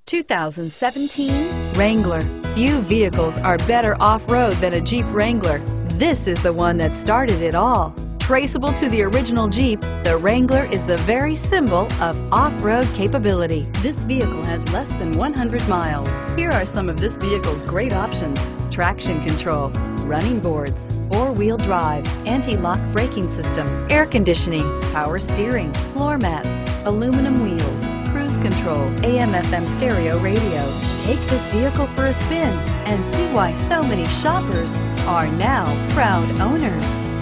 2017 Wrangler. Few vehicles are better off-road than a Jeep Wrangler. This is the one that started it all. Traceable to the original Jeep, the Wrangler is the very symbol of off-road capability. This vehicle has less than 100 miles. Here are some of this vehicle's great options: traction control, running boards, four-wheel drive, anti-lock braking system, air conditioning, power steering, floor mats, aluminum wheels, cruise control, AM/FM stereo radio. Take this vehicle for a spin and see why so many shoppers are now proud owners.